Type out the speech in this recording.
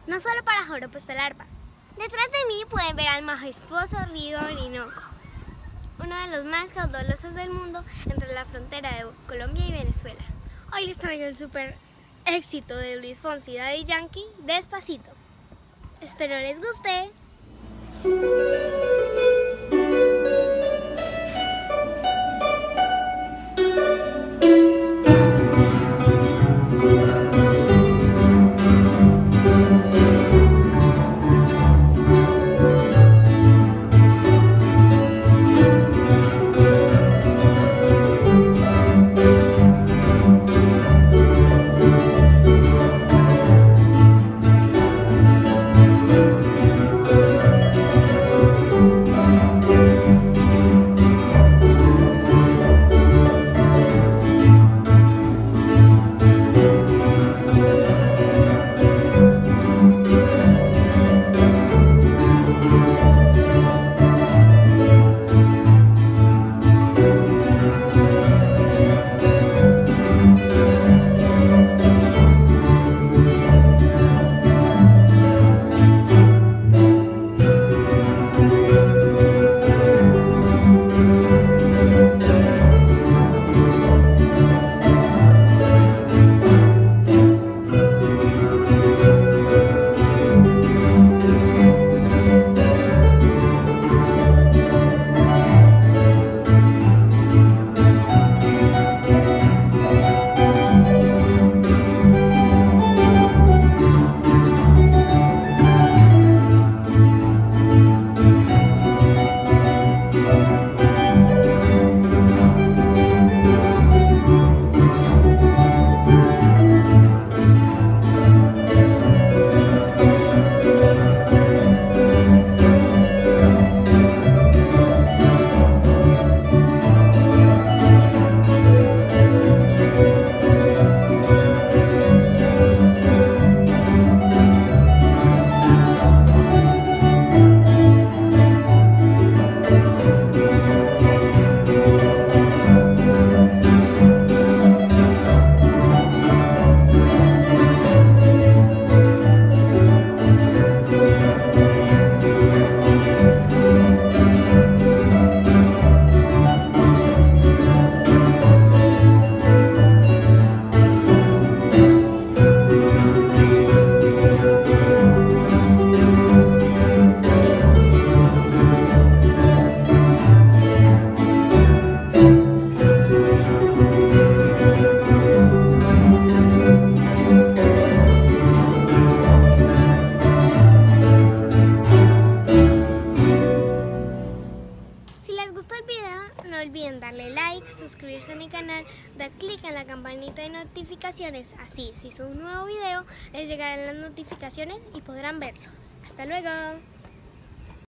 no solo para Joropo está el arpa. Detrás de mí pueden ver al majestuoso río Orinoco, uno de los más caudalosos del mundo entre la frontera de Colombia y Venezuela. Hoy les traigo el super éxito de Luis Fonsi y Daddy Yankee, Despacito. Espero les guste. Si les gustó el video, no olviden darle like, suscribirse a mi canal, dar clic en la campanita de notificaciones, así si subo un nuevo video les llegarán las notificaciones y podrán verlo. ¡Hasta luego!